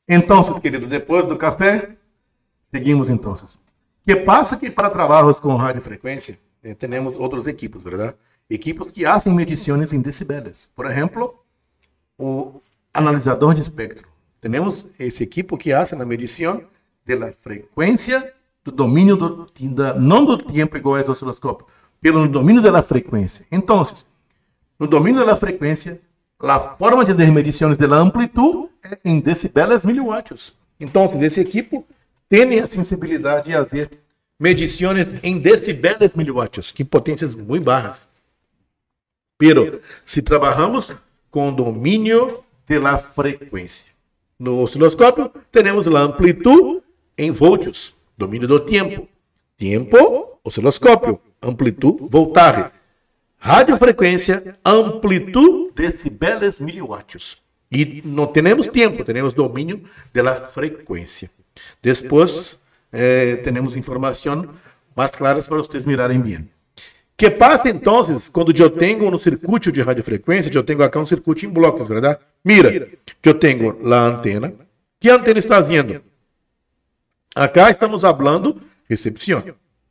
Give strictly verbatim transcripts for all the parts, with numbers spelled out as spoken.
Então, querido, depois do café, seguimos então. Que passa que para trabalhos com radiofrequência, eh, temos outros equipos, verdade? Equipos que fazem medições em decibeles. Por exemplo, o analisador de espectro. Temos esse equipo que faz a medição da frequência do domínio, do, da, não do tempo igual ao osciloscópio, pelo domínio da frequência. Então, no domínio da frequência, a forma de fazer medições da amplitude é em decibeles miliwatts. Então, esse equipo tem a sensibilidade de fazer medições em decibeles miliwatts, que potências muito baixas. Pero, se trabalhamos com domínio da frequência. No osciloscópio, temos a amplitude em volts, domínio do tempo. Tempo, osciloscópio, amplitude, voltagem. Radiofrequência, amplitude, decibeles miliwatts. E não temos tempo, temos domínio da frequência. Depois, eh, temos informação mais clara para vocês mirarem bem. Que passa, então, quando eu tenho no circuito de radiofrequência, eu tenho aqui um circuito em blocos, verdade? Mira, eu tenho a antena. Que a antena está fazendo? Acá estamos falando recepção.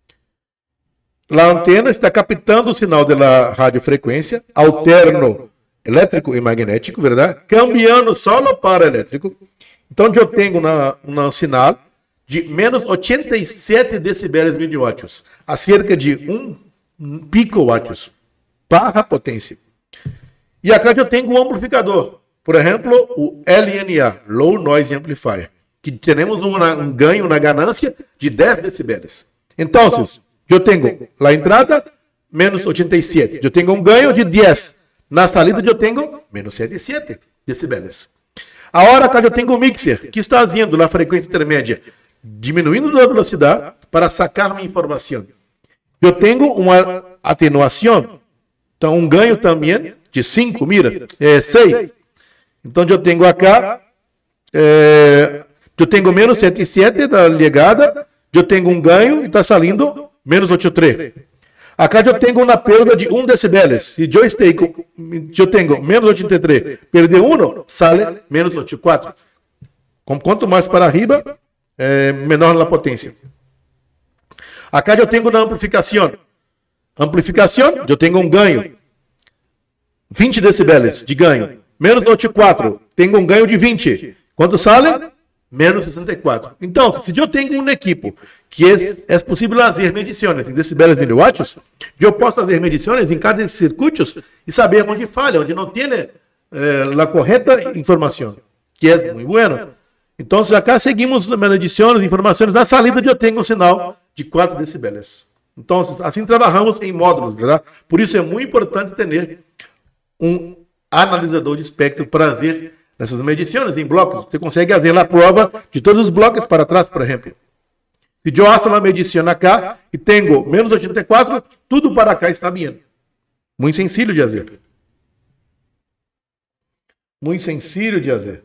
A antena está captando o sinal da radiofrequência, alterno elétrico e magnético, verdade? Cambiando solo para elétrico. Então, eu tenho um sinal de menos oitenta e sete decibeles miliwatts, a cerca de um picowatts, barra potência. E acá eu tenho um amplificador, por exemplo, o L N A, Low Noise Amplifier, que temos um, um ganho na ganância de dez decibeles. Então, eu tenho a entrada, menos oitenta e sete. Eu tenho um ganho de dez. Na saída, eu tenho menos setenta e sete decibeles. Agora, cá eu tenho um mixer, que está fazendo na frequência intermédia, diminuindo a velocidade para sacar minha informação. Eu tenho uma atenuação, então um ganho também de cinco, mira, é seis. Então eu tenho acá, é, eu tenho menos setenta e sete da ligada, eu tenho um ganho e está saindo menos oitenta e três. Acá eu tenho uma perda de um decibeles, e eu, esteco, eu tenho menos oitenta e três, perder um, sai menos oitenta e quatro. Quanto mais para arriba, é, menor a potência. Acá eu tenho na amplificação. Amplificação, eu tenho um ganho. vinte decibeles de ganho. Menos oitenta e quatro, tenho um ganho de vinte. Quanto sale? Menos sessenta e quatro. Então, se eu tenho um equipo que é, é possível fazer medições em decibeles miliwatts, eu posso fazer medições em cada circuito e saber onde falha, onde não tem eh, a correta informação, que é muito bueno. Então, acá seguimos medições, informações da saída eu tenho um sinal de quatro decibeles. Então, assim trabalhamos em módulos, verdade? Por isso é muito importante ter um analisador de espectro para fazer essas medições em blocos. Você consegue fazer a prova de todos os blocos para trás, por exemplo. Se eu faço uma medição acá e tenho menos oitenta e quatro, tudo para cá está bem. Muito sencillo de fazer. Muito sencillo de fazer.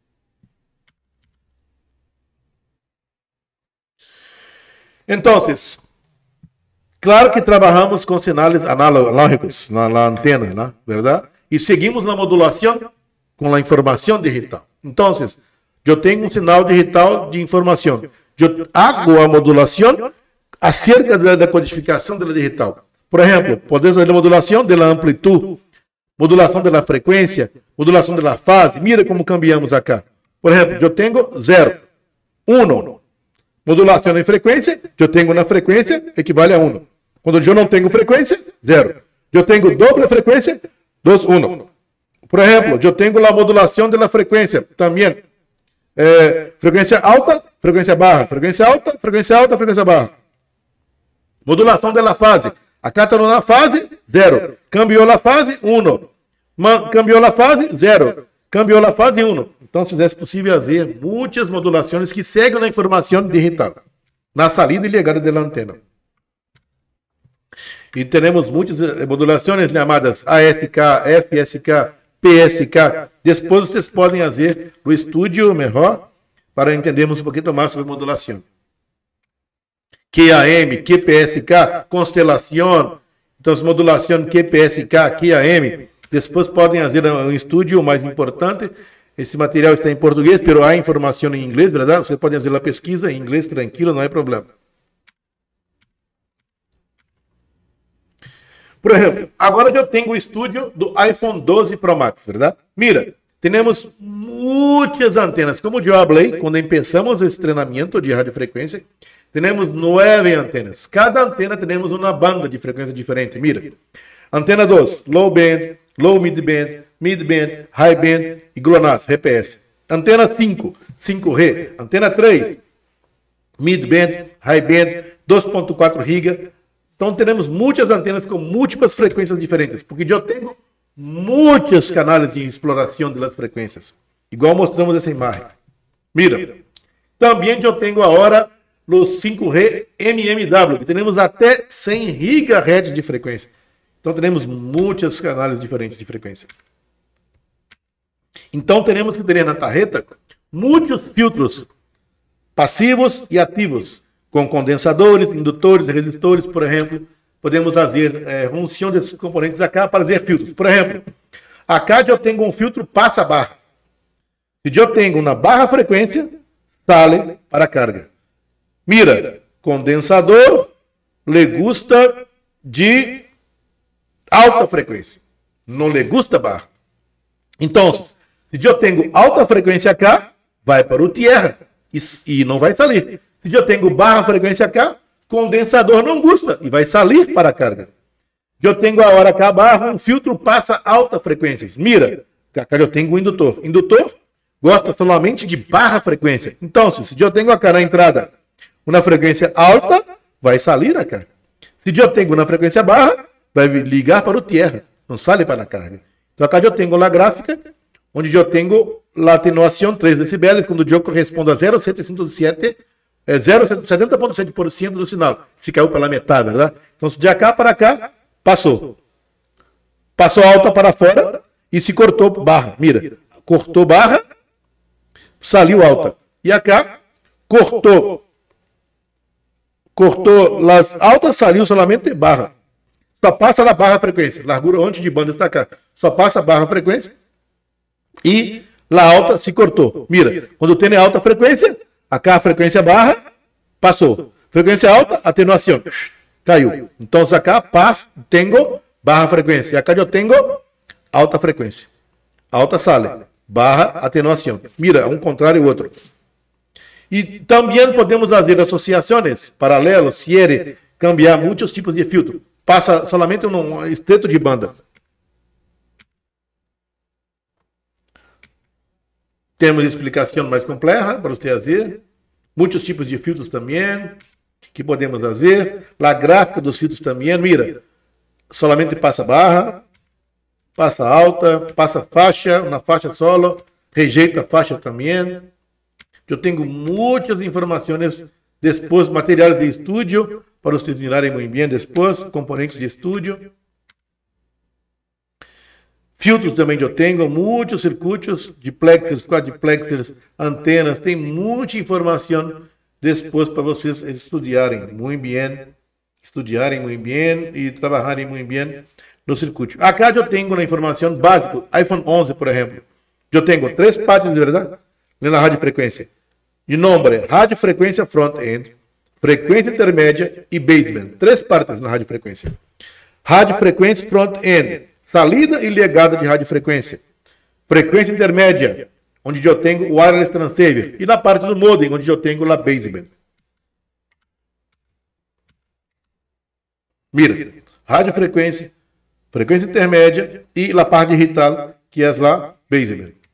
Então, claro que trabalhamos com sinais analógicos na, na antena, né? Verdade? E seguimos na modulação com a informação digital. Então, eu tenho um sinal digital de informação. Eu hago a modulação acerca da, da codificação da digital. Por exemplo, podemos fazer a modulação da amplitude, modulação da frequência, modulação da fase. Mira como cambiamos acá. Por exemplo, eu tenho zero, um. Modulação em frequência, eu tenho na frequência, equivale a um. Quando eu não tenho frequência, zero. Eu tenho doble frequência, dois, um. Por exemplo, eu tenho a modulação da frequência, também. É, frequência alta, frequência baixa. Frequência alta, frequência alta, frequência baixa. Modulação da fase. Acá está na fase, zero. Cambiou a fase, um. Cambiou a fase, zero. Cambiou a fase, um. Então, se é possível fazer muitas modulações que seguem na informação digital, na saída e ligada da antena. E temos muitas modulações chamadas A S K, F S K, P S K. Depois vocês podem fazer o estúdio melhor para entendermos um pouquinho mais sobre modulação. Q A M, Q P S K, constelação. Então, modulação Q P S K, Q A M. Depois podem fazer um estúdio mais importante Esse material está em português, mas há informação em inglês, verdade? Você pode fazer a pesquisa em inglês, tranquilo, não há problema. Por exemplo, agora eu tenho o estúdio do iPhone doze Pro Max, verdade? Mira, temos muitas antenas. Como eu falei, quando começamos esse treinamento de radiofrequência, temos nove antenas. Cada antena temos uma banda de frequência diferente. Mira, antena dois, low band, low mid band, mid band, high band e GLONASS, R P S. Antena cinco, cinco G. Antena três, mid band, high band, dois ponto quatro gigahertz. Então, temos muitas antenas com múltiplas frequências diferentes, porque eu tenho muitos canais de exploração das frequências, igual mostramos essa imagem. Mira, também eu tenho agora os cinco G M M W, que temos até cem gigahertz de frequência. Então, temos muitos canais diferentes de frequência. Então, temos que ter na tarjeta muitos filtros passivos e ativos, com condensadores, indutores, resistores, por exemplo. Podemos fazer é, função desses componentes acá para fazer filtros. Por exemplo, acá eu tenho um filtro passa-barra. Se eu tenho uma barra frequência, sale para carga. Mira, condensador le gusta de alta frequência. Não le gusta barra. Então, se eu tenho alta frequência acá, vai para o tierra e, e não vai sair. Se eu tenho barra frequência acá, condensador não gusta e vai sair para a carga. Eu tenho a hora cá barra, um filtro passa alta frequência. Mira, acá eu tenho um indutor. Indutor gosta somente de barra frequência. Então, se eu tenho acá na entrada uma frequência alta, vai sair a carga. Se eu tenho uma frequência barra, vai ligar para o tierra, não sai para a carga. Então, acá eu tenho a gráfica, onde eu tenho a atenuação três decibéis, quando eu corresponde a zero vírgula setecentos e sete, é setenta vírgula sete por cento do sinal. Se caiu pela metade, verdade? Então, de cá para cá, passou. Passou alta para fora e se cortou barra. Mira, cortou barra, saiu alta. E acá, cortou. Cortou as altas, saiu somente barra. Só passa na barra frequência. Largura antes de banda está cá. Só passa a barra frequência e lá alta se cortou. Mira, quando tem alta frequência, acá a frequência barra, passou. Frequência alta, atenuação, caiu. Então, acá, passa, tenho barra frequência. E acá eu tenho alta frequência. Alta sale, barra, atenuação. Mira, um contrário e outro. E também podemos fazer associações paralelas, se ele cambiar muitos tipos de filtro. Passa somente um estreito de banda. Temos explicação mais complexa para você fazer. Muitos tipos de filtros também que podemos fazer. A gráfica dos filtros também. Mira, solamente passa barra, passa alta, passa faixa, uma faixa solo, rejeita faixa também. Eu tenho muitas informações depois, materiais de estúdio, para vocês mirarem muito bem depois, componentes de estúdio. Filtros também eu tenho, muitos circuitos, duplexers, quadplexers, antenas, tem muita informação depois para vocês estudarem muito bem, estudarem muito bem e trabalharem muito bem no circuito. Acá eu tenho uma informação básica, iPhone onze, por exemplo. Eu tenho três partes, de verdade, na radiofrequência. De nome, radiofrequência front-end, frequência intermédia e baseband. Três partes na radiofrequência. Radiofrequência front-end, salida e ligada de radiofrequência. Frequência intermédia, onde eu tenho o wireless transceiver. E na parte do modem, onde eu tenho a baseband. Mira, radiofrequência, frequência intermédia e a parte digital, que é a baseband.